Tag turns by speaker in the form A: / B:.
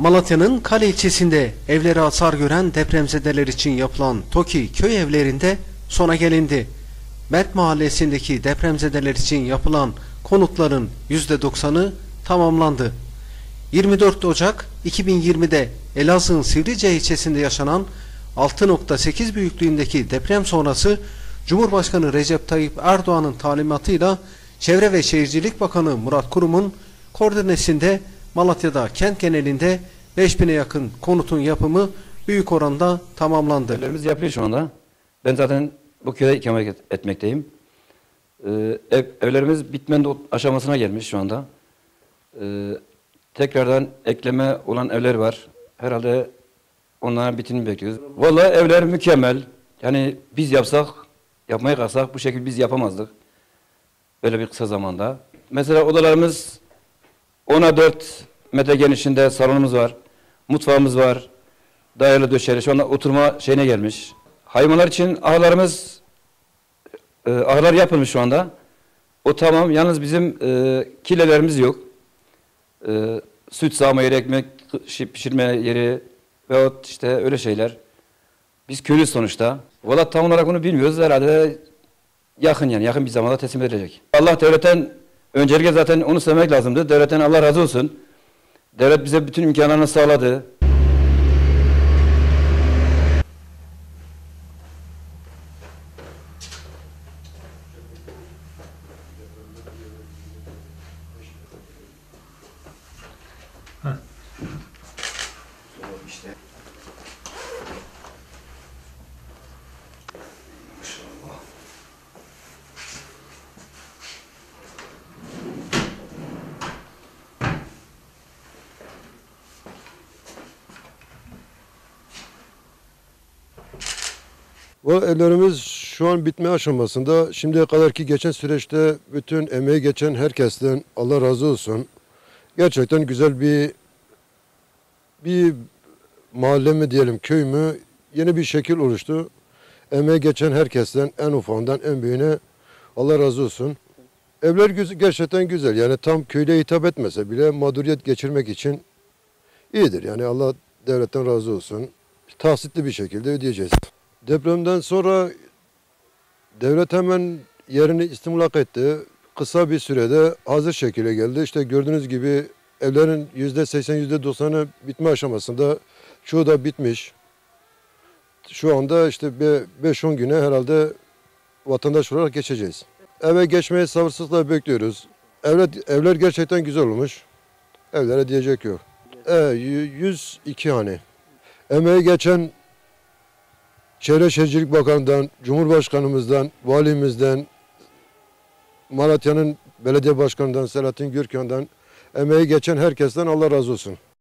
A: Malatya'nın Kale ilçesinde evleri hasar gören depremzedeler için yapılan TOKİ köy evlerinde sona gelindi. Mert Mahallesi'ndeki depremzedeler için yapılan konutların %90'ı tamamlandı. 24 Ocak 2020'de Elazığ'ın Sivrice ilçesinde yaşanan 6.8 büyüklüğündeki deprem sonrası Cumhurbaşkanı Recep Tayyip Erdoğan'ın talimatıyla Çevre ve Şehircilik Bakanı Murat Kurum'un koordinesinde Malatya'da kent genelinde 5000'e yakın konutun yapımı büyük oranda tamamlandı.
B: Evlerimiz yapılıyor şu anda. Ben zaten bu köyde ikamet etmekteyim. Evlerimiz bitme aşamasına gelmiş şu anda. Tekrardan ekleme olan evler var. Herhalde onların bitimini bekliyoruz. Vallahi evler mükemmel. Yani biz yapmaya kalksak bu şekilde biz yapamazdık. Böyle bir kısa zamanda. Mesela odalarımız 10'a 4 metre genişliğinde salonumuz var. Mutfağımız var. Dayalı döşeli. Şu anda oturma şeyine gelmiş. Hayvanlar için ahırlar yapılmış şu anda. O tamam. Yalnız bizim kilelerimiz yok. Süt sağma yeri, ekmek pişirme yeri veyahut işte öyle şeyler. Biz köylüyüz sonuçta. Valla tam olarak onu bilmiyoruz. Herhalde yakın bir zamanda teslim edilecek. Allah devletten öncelikle zaten onu söylemek lazımdı. Devletten Allah razı olsun. Devlet bize bütün imkanlarını sağladı.
C: Bu evlerimiz şu an bitme aşamasında. Şimdiye kadarki geçen süreçte bütün emeği geçen herkesten Allah razı olsun. Gerçekten güzel bir mahalle mi diyelim, köy mü, yeni bir şekil oluştu. Emeği geçen herkesten, en ufağından en büyüğüne Allah razı olsun. Evler gerçekten güzel. Yani tam köyde hitap etmese bile mağduriyet geçirmek için iyidir. Yani Allah devletten razı olsun. Taksitli bir şekilde ödeyeceğiz. Depremden sonra devlet hemen yerini istimlak etti. Kısa bir sürede hazır şekilde geldi. İşte gördüğünüz gibi evlerin %80, %90'ı bitme aşamasında. Çoğu da bitmiş. Şu anda işte 5-10 güne herhalde vatandaş olarak geçeceğiz. Eve geçmeyi sabırsızlıkla bekliyoruz. Evler gerçekten güzel olmuş. Evlere diyecek yok. 102 hane. Emeği geçen Çevre Şehircilik Bakanı'ndan, Cumhurbaşkanımızdan, Valimizden, Malatya'nın Belediye Başkanı'ndan, Selahattin Gürkan'dan, emeği geçen herkesten Allah razı olsun.